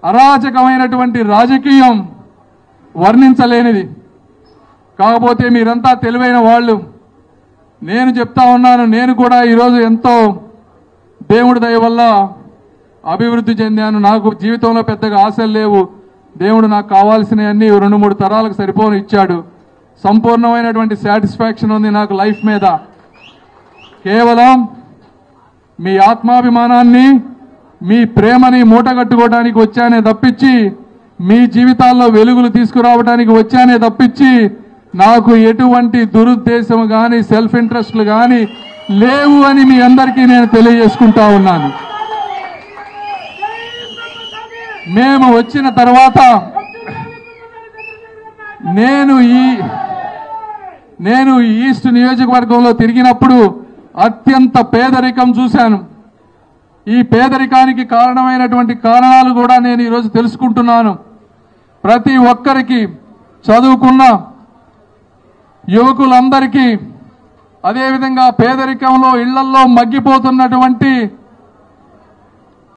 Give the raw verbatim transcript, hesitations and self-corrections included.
అరాచకమైనటువంటి రాజకీయం వర్ణించలేనిది. కాకపోతే మీరంతా తెలివైన వాళ్ళు. నేను చెప్తా ఉన్నాను, నేను కూడా ఈరోజు ఎంతో దేవుడి దయ వల్ల అభివృద్ధి చెందాను. నాకు జీవితంలో పెద్దగా ఆశలు లేవు. దేవుడు నాకు కావాల్సినవన్నీ రెండు మూడు తరాలకు సరిపోను ఇచ్చాడు. సంపూర్ణమైనటువంటి సాటిస్ఫాక్షన్ ఉంది నాకు లైఫ్ మీద. కేవలం మీ ఆత్మాభిమానాన్ని, మీ ప్రేమని మూటగట్టుకోవడానికి వచ్చానే తప్పించి, మీ జీవితాల్లో వెలుగులు తీసుకురావడానికి వచ్చానే తప్పించి, నాకు ఎటువంటి దురుద్దేశం కానీ సెల్ఫ్ ఇంట్రెస్ట్లు కానీ లేవు అని మీ అందరికీ నేను తెలియజేసుకుంటా ఉన్నాను. మేము వచ్చిన తర్వాత నేను ఈ నేను ఈస్ట్ నియోజకవర్గంలో తిరిగినప్పుడు అత్యంత పేదరికం చూశాను. ఈ పేదరికానికి కారణమైనటువంటి కారణాలు కూడా నేను ఈరోజు తెలుసుకుంటున్నాను. ప్రతి ఒక్కరికి, చదువుకున్న యువకులందరికీ, అదేవిధంగా పేదరికంలో ఇళ్లల్లో మగ్గిపోతున్నటువంటి